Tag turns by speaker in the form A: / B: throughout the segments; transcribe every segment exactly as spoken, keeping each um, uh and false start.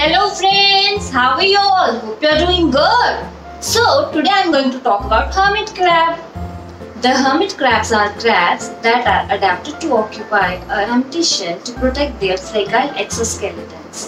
A: Hello friends, how are you all? Hope you are doing good. So today I am going to talk about hermit crab. The hermit crabs are crabs that are adapted to occupy an empty shell to protect their fragile exoskeletons.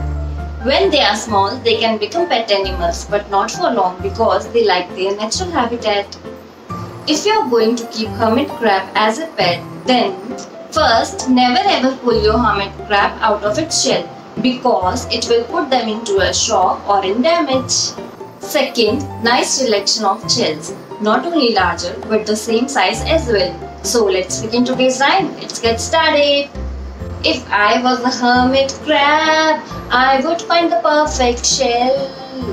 A: When they are small, they can become pet animals, but not for long because they like their natural habitat. If you are going to keep hermit crab as a pet, then first, never ever pull your hermit crab out of its shell because it will put them into a shock or in damage. Second, nice selection of shells, not only larger but the same size as well. So let's begin today's rhyme. Let's get started. If I was a hermit crab, I would find the perfect shell.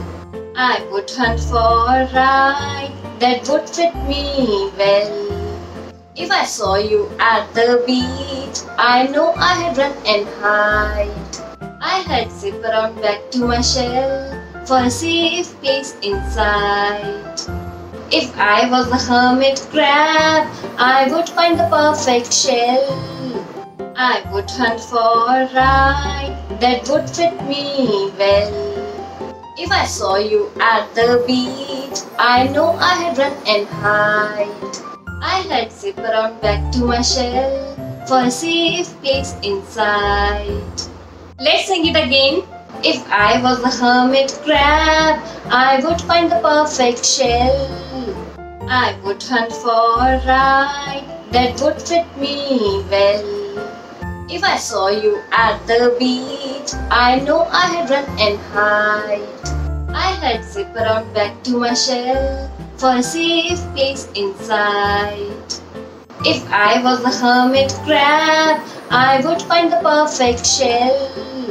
A: I would hunt for a ride that would fit me well. If I saw you at the beach, I know I had run and hide. I had zip around back to my shell for a safe place inside. If I was a hermit crab, I would find the perfect shell. I would hunt for a ride that would fit me well. If I saw you at the beach, I know I had run and hide. I had zip around back to my shell for a safe place inside. Let's sing it again. If I was a hermit crab, I would find the perfect shell. I would hunt for a ride that would fit me well. If I saw you at the beach, I know I had run and hide. I had zip around back to my shell for a safe place inside. If I was a hermit crab, I would find the perfect shell.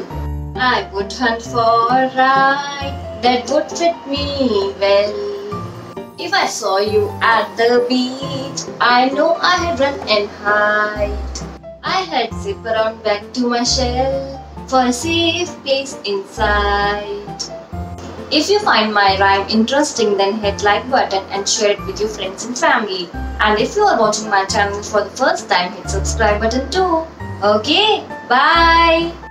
A: I would hunt for a ride that would fit me well. If I saw you at the beach, I know I had run and hide. I had zip around back to my shell for a safe place inside. If you find my rhyme interesting, then hit like button and share it with your friends and family. And if you are watching my channel for the first time, hit subscribe button too. Okay, bye.